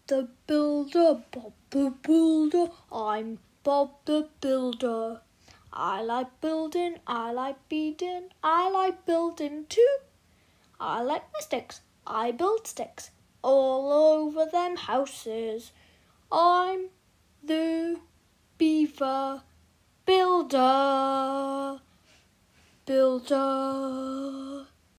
the Builder, Bob the Builder. I'm Bob the Builder. I like building, I like beating, I like building too. I like my sticks, I build sticks all over them houses. I'm the Beaver Builder. Builder.